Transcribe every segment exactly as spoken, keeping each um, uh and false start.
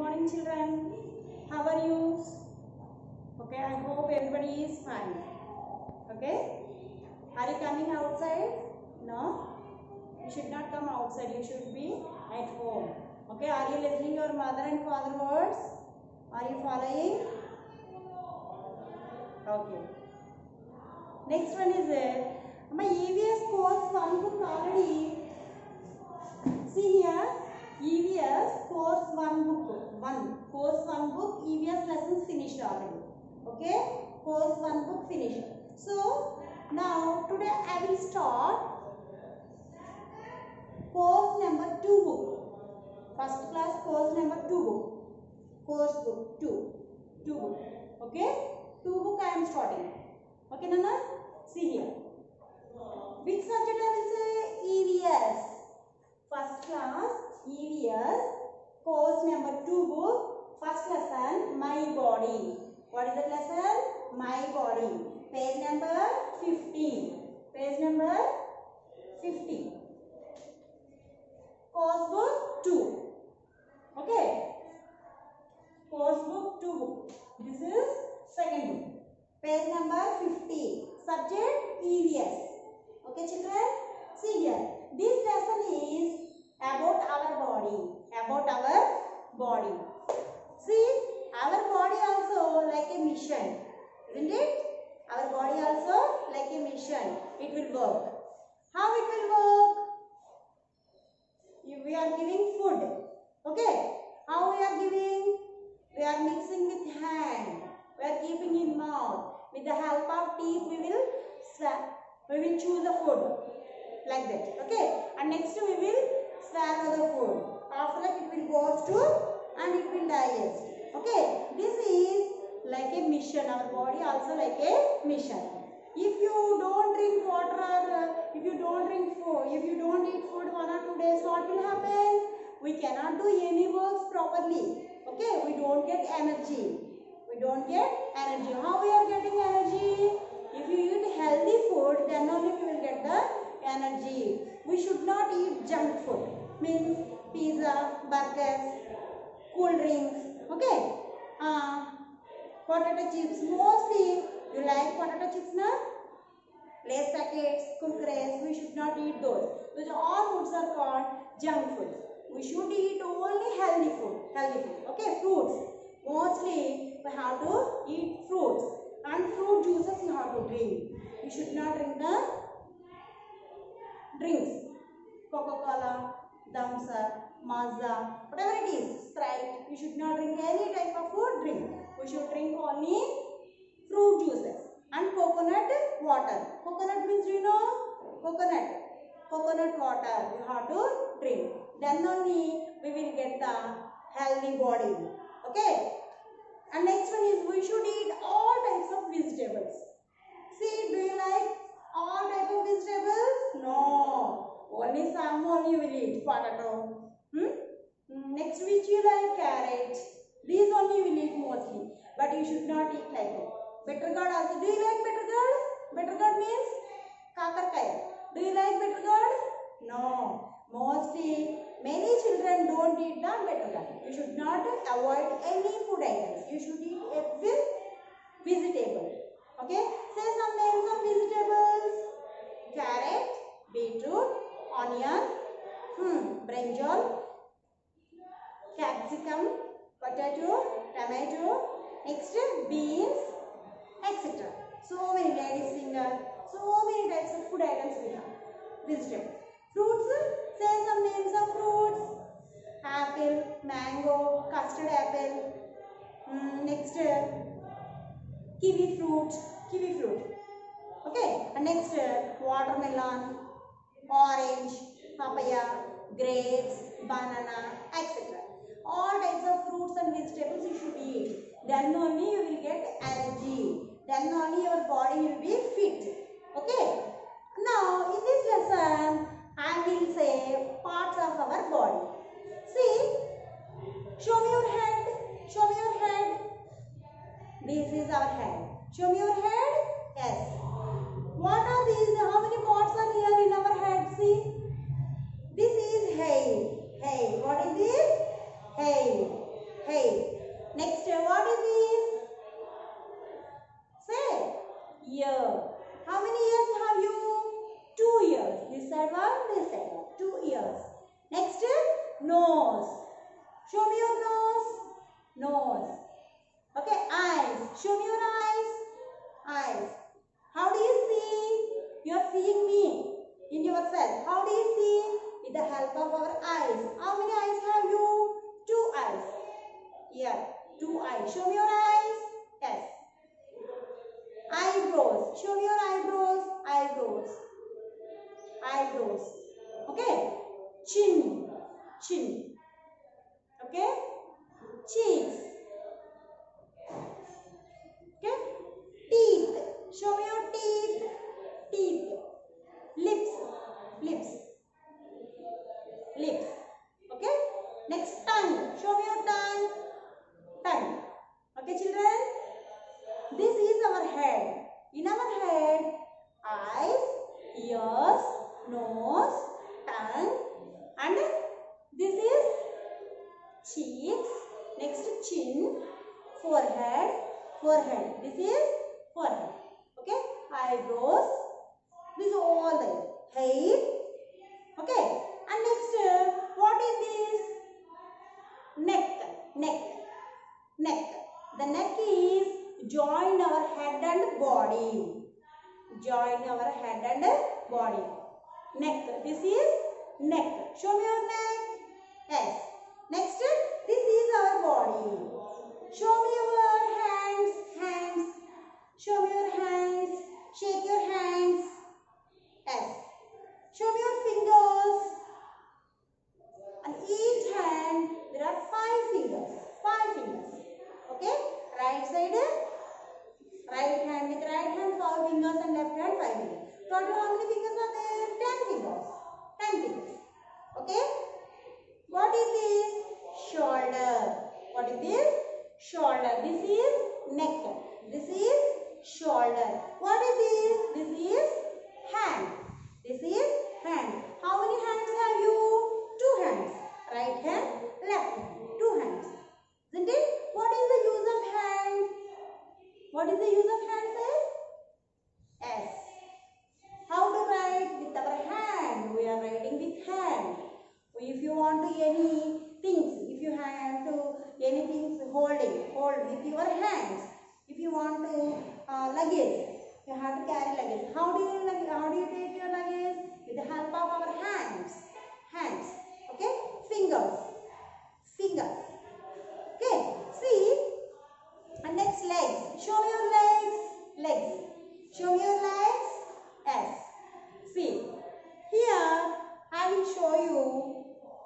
morning, children. How are you? Okay, I hope everybody is fine. Okay, are you coming outside? No, you should not come outside. You should be at home. Okay, are you listening your mother and father words? Are you following? Okay. Next one is it. My E V S course one book already. See here, E V S course one book. One course one book. E V S lessons finished already. Okay, course one book finished. So now today I will start course number two book. First class course number two book. Course book two. Two book. Okay, two book I am starting. Okay, Nana? See here. Which subject I will say? E V S. First class E V S. Course number two book. First lesson, My Body. What is that lesson? My Body. Page number fifteen. Page number fifty. Course book two. Okay. Course book two book. This is second book. Page number fifty. Subject E V S. Okay, children? See here. This lesson is about our body. About our body. See, our body also like a mission. Isn't it? Our body also like a mission. It will work. How it will work? We are giving food. Okay. How we are giving? We are mixing with hand. We are keeping in mouth. With the help of teeth, we will swallow. We will choose the food like that. Okay. And next we will swallow the food. After that it will go to and it will digest. Okay. This is like a mission. Our body also like a mission. If you don't drink water or if you don't drink food, if you don't eat food one or two days, what will happen? We cannot do any works properly. Okay. We don't get energy. We don't get energy. How we are getting energy? If you eat healthy food, then only we will get the energy. We should not eat junk food. Means pizza, burgers, cool drinks. Okay. Uh, potato chips. Mostly, you like potato chips, na? Lays packets, Kurkures. We should not eat those. Those all foods are called junk food. We should eat only healthy food. Healthy food. Okay. Fruits. Mostly, we have to eat fruits. And fruit juices you have to drink. You should not drink the drinks. Coca-Cola, Damsa, Mazda, whatever it is, Sprite. You should not drink any type of food drink. We should drink only fruit juices and coconut water. Coconut means, you know, coconut. Coconut water you have to drink. Then only we will get the healthy body. Okay. And next one is we should eat all types of vegetables. See, do you like all types of vegetables? No. Only some only you will eat. Potato. Hmm? Next which you like? Carrot. These only you will eat mostly. But you should not eat like that. Bitter gourd also. Do you like bitter gourd? Bitter gourd means kakarkaya. Do you like bitter gourd? No. Mostly many children don't eat the bitter gourd. You should not avoid any food items. You should eat every vegetable. Okay? Say some names of vegetables. Carrot, beetroot, onion, hmm, brinjal, capsicum, potato, tomato, next beans, et cetera. So many ladies finger, so many types of food items we have. Vegetables. Fruits, say some names of fruits. Apple, mango, custard apple. Mm, next, uh, kiwi fruit, kiwi fruit. Okay, and next, uh, watermelon, orange, papaya, grapes, banana, et cetera. All types of fruits and vegetables you should eat. Then only you will get energy. Then only your body will be fit. Okay. Now, in this lesson, I will say parts of our body. See, show me your head. Show me your head. This is our head. Show me your head. Yes. What are these? How many parts are here in our head? See. This is hair. Hair. What is this? Hair. Hair. Show me your nose. Nose. Okay, eyes. Show me your eyes. Eyes. How do you see? You are seeing me in yourself. How do you see? With the help of our eyes. How many eyes have you? Two eyes. Here, two eyes. Show me your eyes. Yes. Eyebrows. Show me your eyebrows. Eyebrows. Eyebrows. Okay. Chin. Chin. Okay. Cheeks. Okay. Teeth. Show me your teeth. Teeth. Lips. Lips. Lips. Okay. Next, tongue. Show me your tongue. Tongue. Okay, children. This is our head. In our head, eyes, ears, nose, tongue, and this is cheeks. Next, chin, forehead, forehead. This is forehead. Okay, eyebrows. This is all the hair. Okay, and next, uh, what is this? Neck, neck, neck. The neck is join our head and body. Join our head and body. Neck. This is neck. Show me your neck. Yes. Next, this is our body. Show me your hands. Hands. Show me your hands. Shake your hands. Yes. Show me your fingers. On each hand, there are five fingers. Five fingers. Okay. Right side. Right hand with right hand, five fingers, and left hand, five fingers. Total how many fingers are there? Ten fingers. Ten fingers. Okay. What is this? Shoulder. What is this? Shoulder. This is neck. This is shoulder. What is this? This is hand. This is hand. How many hands have you? Two hands. Right hand, left hand. Two hands. Isn't it? What is the use of hand? What is the use of hand, say? S. How to write? With our hand. We are writing with hand. If you want to any things, if you have to any things holding, hold with your hands. If you want to uh, luggage, you have to carry luggage. How do you how do you take your luggage? With the help of our hands. Hands. Okay? Fingers. Fingers. Okay? See? And next, legs. Show me your legs. Legs. Show me your legs. Yes. See. Here, I will show you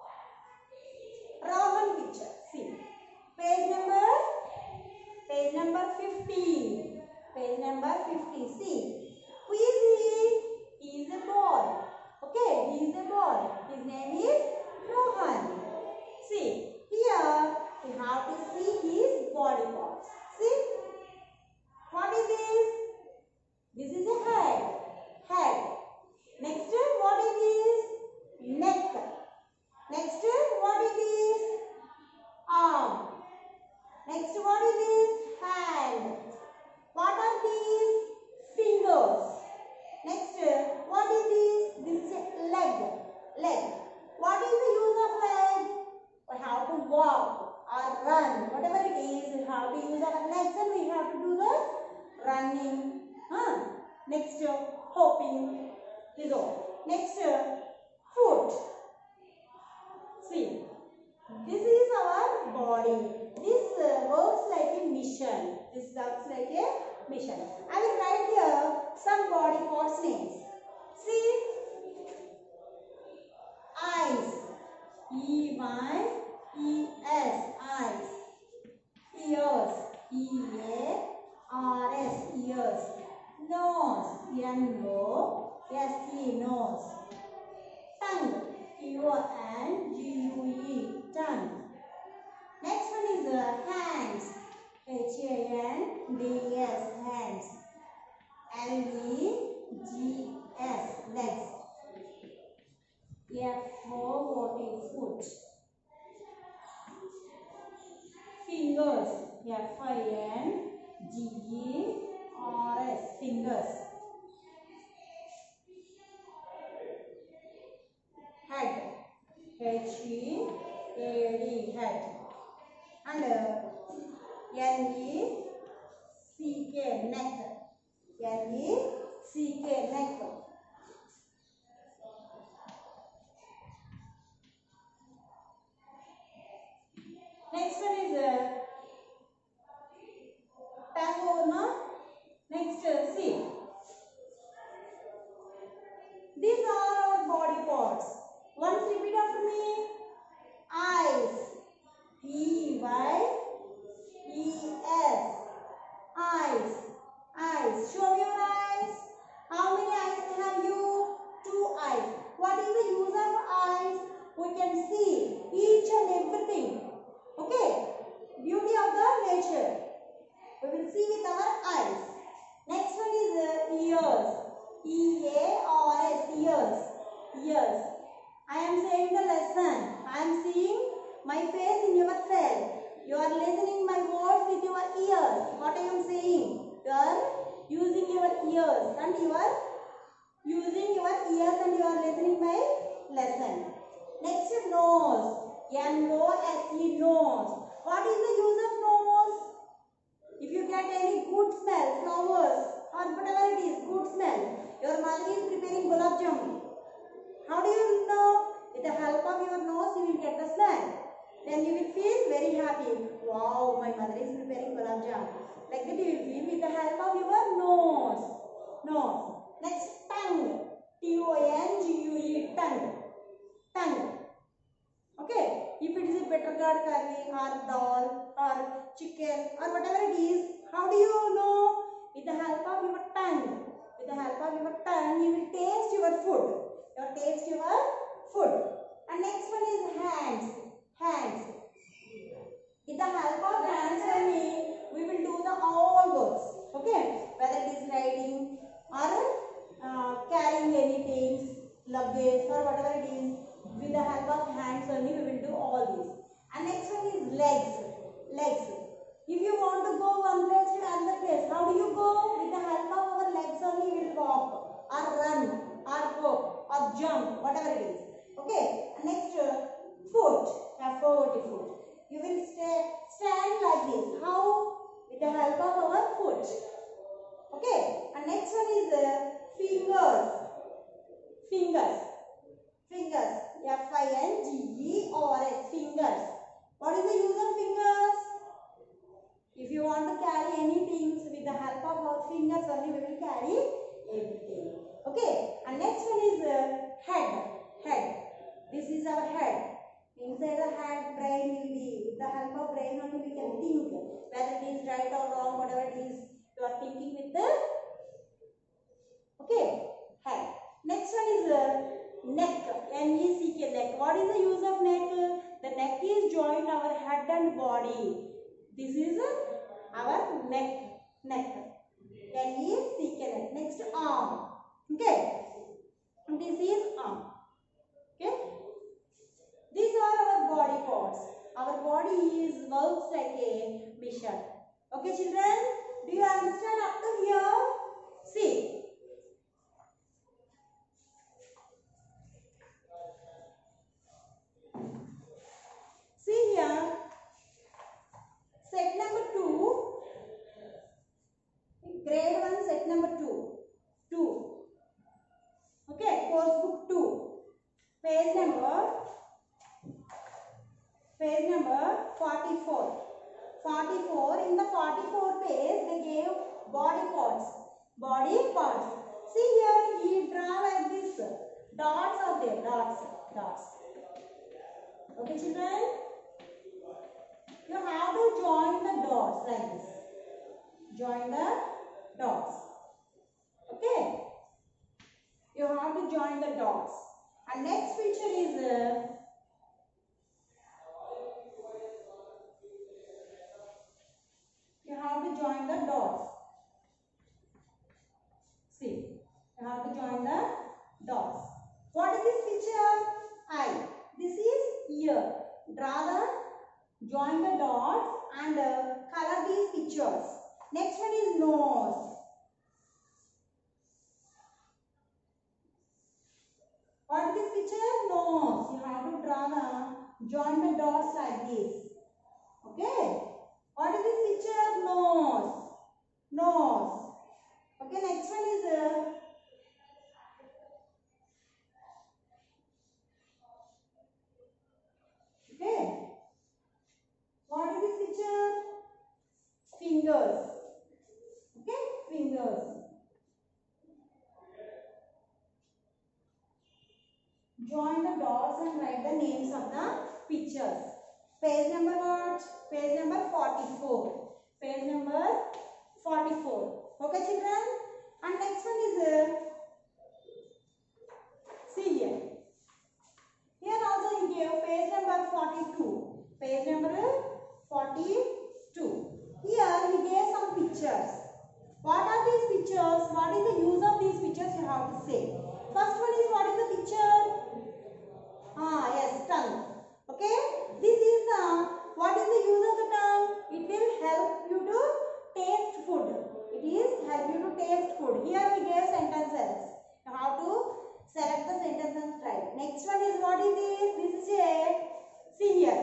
Roman picture. See. Page number, page number fifty. Page number fifty. See. Who is he? He is a boy. Okay. He is a boy. His name is Rohan. See. Here, we have to see his body parts. See? What is this? This is a head. Head. Next, what is this? Neck. Next, what is this? Arm. Next, what is this? Hand. What are these? Fingers. Next, what is this? This is a leg. Leg. What is the use of leg? We have to walk or run. Whatever it is, we have to use our legs and we have to do the running. Huh? Next, hopping. This is all. Next, foot. See, this is our body. This uh, works like a mission. This works like a mission. I will write here some body parts names. See, eyes. E Y E S. Eyes. Ears. E A R S. Ears. Nose. N O S E. Nose. Tongue. T O N G U E. Tongue. Next one is uh, hands. H A N D S. Hands. L E G S. Legs. F O T. Foot. Fingers. F I N G E R S. Fingers. Head. H E A A D, head. And N E C K, neck. N E C K, neck. Next one is uh, tongue, no? Next, uh, see. These are our body parts. Once repeat after me. Eyes. E Y E S. Eyes. Eyes. Show me your eyes. How many eyes have you? Two eyes. What is the use of eyes? We can see each and everything. Okay. Beauty of the nature. We will see with our eyes. Next one is uh, ears. E A R S. Ears. Ears. I am saying the lesson. I am seeing my face in your cell. You are listening my words with your ears. What I am saying? You are using your ears and you are using your ears and you are listening my lesson. Next, nose. N O S E, nose. What is the use of nose? If you get any good smell, flowers or whatever it is, good smell, your mother is preparing gulab jamun. How do you know? With the help of your nose, you will get the smell. Then you will feel very happy. Wow, my mother is preparing gulab jamun. Like that you will feel with the help of your nose. Nose. Next, tongue. T O N G U E, tongue. Tongue. Okay. If it is a better gourd curry or dal or chicken or whatever it is, how do you know? With the help of your tongue. With the help of your tongue, you will taste your food. You will taste your food. And next one is hands. Hands. With the help of hands only, we will do the all works. Okay. Whether it is riding or uh, carrying anything, luggage or whatever it is. With the help of hands only, we will do all this. And next one is legs. Legs. If you want to go one place to another place, how do you go? With the help of our legs only, we will walk or run or go or jump, whatever it is. Okay. And next, uh, foot. F O O T, foot. You will stay, stand like this. How? With the help of our foot. Okay. And next one is uh, fingers. Fingers. Fingers. F I N G E R S. Fingers. What is the use of fingers? If you want to carry anything with the help of our fingers only, we will carry everything. Okay. And next one is uh, head. Head. This is our head. Inside the head, brain will be. With the help of brain only, we can think whether it is right or wrong, whatever it is. You are thinking with the okay head. Next one is uh, neck. N E C K, neck. What is the use of neck? The neck is joined our head and body. This is uh, our neck. Neck. N E C K, neck. Next, arm. Okay. This is arm. Okay. These are our body parts. Our body is works like a mission. Okay, children? Do you understand up to here? See. See here. Set number two. Grade one, set number two. Two. Okay, course book two. Page number. Page number forty-four. forty-four. In the forty-four page, they gave body parts. Body parts. See here, he draw like this. Dots are there. Dots. Dots. Okay, children? You have to join the dots like this. Join the dots. Okay? You have to join the dots. And next picture is uh, you have to join the dots. See, you have to join the dots. What is this picture? Eye. This is ear. Draw the, join the dots and uh, color these pictures. Next one is nose. What is this picture? Nose. You have to draw the join the dots like this. Okay. What is this picture? Nose. Nose. Okay. Next one is uh, okay. What is this picture? Fingers. Okay. Fingers. Join the dots and write the names of the pictures. Page number what? Page number forty-four. Page number forty-four. Okay, children? And next one is, uh, see here. Here also he gave page number forty-two. Page number forty-two. Here he gave some pictures. What are these pictures? What is the use of these pictures you have to say. First one is, what is the picture? Ah, yes, tongue. Okay. This is the, what is the use of the tongue? It will help you to taste food. It is help you to taste food. Here we gave sentences. How to select the sentence and write. Next one is, what is this? This is a, see here.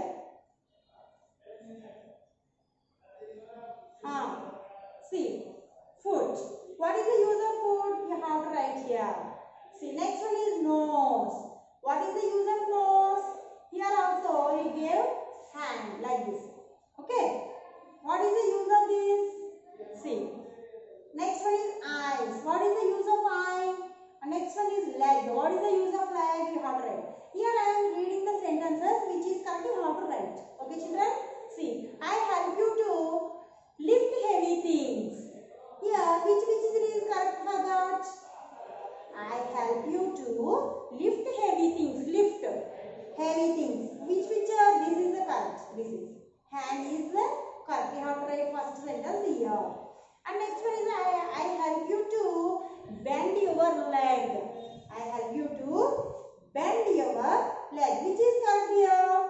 Ah, see, food. What is the use of food? You have to write here. See, next one is nose. What is the use of nose? Here also he gave hand like this. Okay. What is the use of this? See. Next one is eyes. What is the use of eye? And next one is leg. What is the use of leg? You have to write. Here I am reading the sentences which is correct. You have to write. Okay, children? See. I help you to lift heavy things. Here, which which is correct for that? I help you to lift heavy things. Lift heavy things. Which picture? This is the correct. This is. Hand is the correct. You have to write first sentence here. And next one is, I, I help you to bend your leg. I help you to bend your leg. Which is correct here?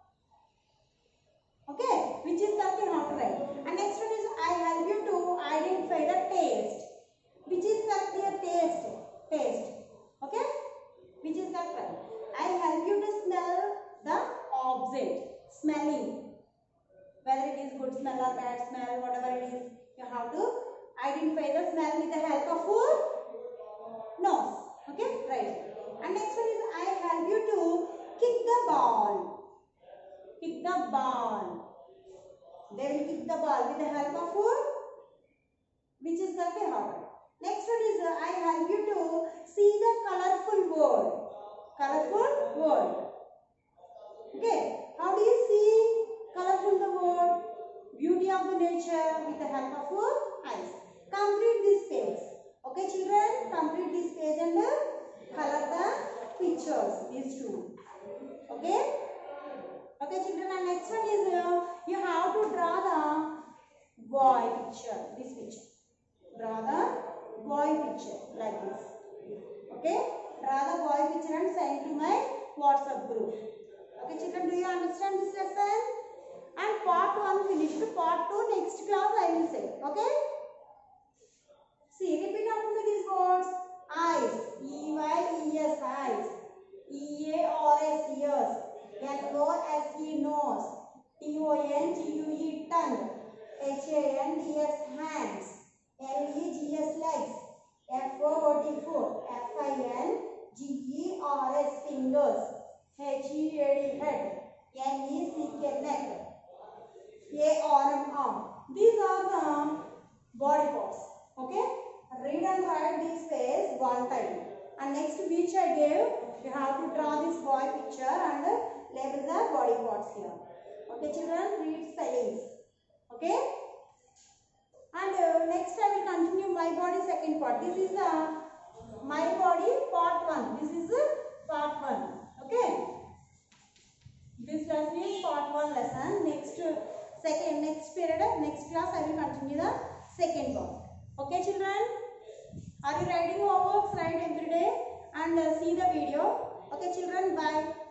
Okay. Which is correct? You have to write. And next one is, I help you to identify the taste. Which is correct here? Taste. Taste. Okay? Which is correct? Right. I help you to smell the object. Smelling. Whether it is good smell or bad smell, whatever it is, you have to identify the smell with the help of food. Nose. Okay? Right. And next one is, I help you to kick the ball. Kick the ball. They will kick the ball with the help of food. Which is correct? You have to. Next one is, uh, I help you to see the colorful world. Colorful world. Okay. How do you see colorful the world? Beauty of the nature with the help of your eyes. Complete this page. Okay, children? Complete this page and uh, color the pictures. These two. Okay? Okay, children. And next one is, uh, you have to draw the boy picture. This picture. Draw the boy picture like this. Okay? Draw the boy picture and send to my WhatsApp group. Okay, children, do you understand this lesson? And part one finished. Part two next class I will say. Okay? See, repeat after me these words. Eyes. E Y E S, eyes. E A R S, ears. N O S E, nose. T O N G U E, tongue. H A N D S, hands. L E G S, legs. F O O T, foot. F I N G E R S, fingers. H E A D, head. N E C K, neck. A arm, arm. These are the body parts. Okay? Read and write this page one time. And next which I gave, you have to draw this boy picture and label the body parts here. Okay, children? Read spellings. Okay? And uh, next I will continue my body second part. This is uh, my body part one. This is uh, part one. Okay? This lesson is part one lesson. Next uh, second next period, next class I will continue the second part. Okay, children? Are you writing homeworks? Write every day and uh, see the video. Okay, children? Bye.